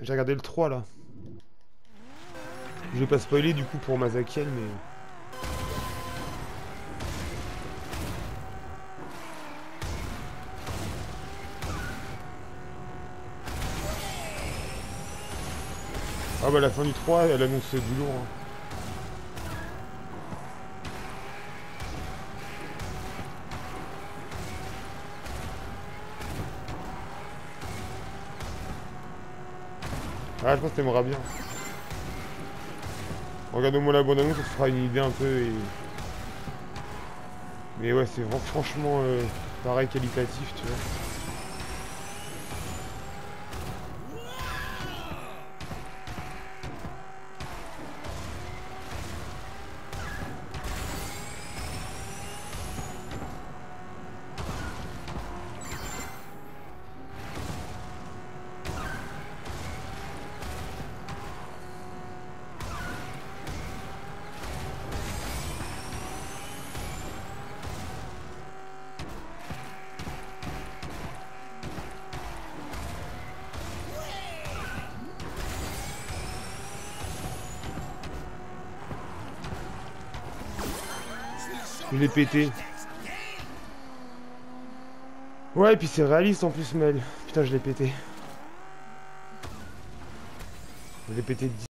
J'ai regardé le 3 là. Je vais pas spoiler du coup pour Mazakiel, mais... Ah bah la fin du 3, elle annonce du lourd. Hein. Ah je pense que t'aimeras bien. Regarde au moins la bande-annonce, ça te fera une idée un peu et... Mais ouais, c'est franchement pareil qualitatif, tu vois. Je l'ai pété. Ouais, et puis c'est réaliste en plus, Mel. Putain, je l'ai pété. Je l'ai pété